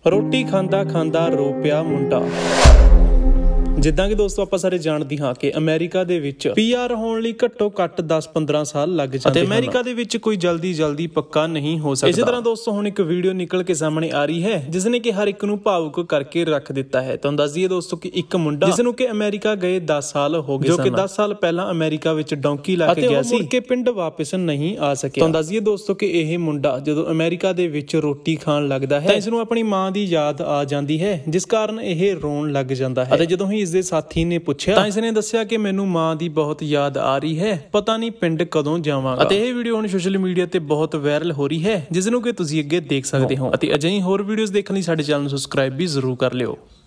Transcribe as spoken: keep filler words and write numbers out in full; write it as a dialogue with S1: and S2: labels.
S1: ਰੋਟੀ ਖਾਂਦਾ ਖਾਂਦਾ ਰੋ ਪਿਆ ਮੁੰਡਾ। ਜਿੱਦਾਂ ਕਿ ਦੋਸਤੋ ਆਪਾਂ ਸਾਰੇ ਜਾਣਦੇ ਹਾਂ ਕਿ ਅਮਰੀਕਾ ਦੇ ਵਿੱਚ ਪੀ ਆਰ ਹੋਣ ਲਈ ਘੱਟੋ ਘੱਟ ਦਸ ਪੰਦਰਾਂ ਸਾਲ ਲੱਗ ਜਾਂਦੇ ਹਨ ਅਤੇ ਅਮਰੀਕਾ ਦੇ ਵਿੱਚ ਕੋਈ ਜਲਦੀ ਜਲਦੀ ਪੱਕਾ ਨਹੀਂ ਹੋ ਸਕਦਾ। ਇਸੇ ਤਰ੍ਹਾਂ ਦੋਸਤੋ ਹੁਣ ਇੱਕ ਵੀਡੀਓ ਨਿਕਲ ਕੇ ਸਾਹਮਣੇ ਆ ਰਹੀ ਹੈ ਜਿਸ ਨੇ ਕਿ ਹਰ ਇੱਕ ਨੂੰ ਭਾਵੁਕ ਕਰਕੇ ਰੱਖ ਦਿੱਤਾ ਹੈ। ਤੁਹਾਨੂੰ ਦੱਸ ਦਈਏ ਦੋਸਤੋ ਕਿ ਇੱਕ ਮੁੰਡਾ ਜਿਸ ਨੂੰ ਕਿ ਅਮਰੀਕਾ ਗਏ ਦਸ ਸਾਲ ਹੋ ਗਏ, ਜੋ ਕਿ ਦਸ ਸਾਲ ਪਹਿਲਾਂ ਅਮਰੀਕਾ ਵਿੱਚ ਡੌਂਕੀ ਲਾ ਕੇ ਗਿਆ ਸੀ ਕਿ ਪਿੰਡ ਵਾਪਸ ਨਹੀਂ ਆ ਸਕਿਆ। ਤੁਹਾਨੂੰ ਦੱਸ ਦਈਏ ਦੋਸਤੋ ਕਿ ਇਹ ਮੁੰਡਾ ਜਦੋਂ ਅਮਰੀਕਾ ਦੇ ਵਿੱਚ ਰੋਟੀ ਖਾਣ ਲੱਗਦਾ ਹੈ ਤਾਂ ਇਸ ਨੂੰ ਆਪਣੀ ਮਾਂ ਦੀ ਯਾਦ ਆ ਜਾਂਦੀ ਹੈ, ਜਿਸ ਕਾਰਨ ਇਹ ਰੋਣ ਲੱਗ ਜਾਂਦਾ ਹੈ। ਅਤੇ ਜਦੋਂ ਹੀ ਇਸ ਦੇ ਸਾਥੀ ਨੇ ਪੁੱਛਿਆ ਤਾਂ ਇਸਨੇ ਦੱਸਿਆ ਕਿ ਮੈਨੂੰ ਮਾਂ ਦੀ ਬਹੁਤ ਯਾਦ ਆ ਰਹੀ ਹੈ, ਪਤਾ ਨਹੀਂ ਪਿੰਡ ਕਦੋਂ ਜਾਵਾਂਗਾ। ਅਤੇ ਇਹ ਵੀਡੀਓ ਹੁਣ ਸੋਸ਼ਲ ਮੀਡੀਆ ਤੇ ਬਹੁਤ ਵਾਇਰਲ ਹੋ ਰਹੀ ਹੈ, ਜਿਸ ਨੂੰ ਕਿ ਤੁਸੀਂ ਅੱਗੇ ਦੇਖ ਸਕਦੇ ਹੋ। ਅਤੇ ਅਜਿਹੀ ਹੋਰ ਵੀਡੀਓਜ਼ ਦੇਖਣ ਲਈ ਸਾਡੇ ਚੈਨਲ ਨੂੰ ਸਬਸਕ੍ਰਾਈਬ ਵੀ ਜ਼ਰੂਰ ਕਰ ਲਿਓ।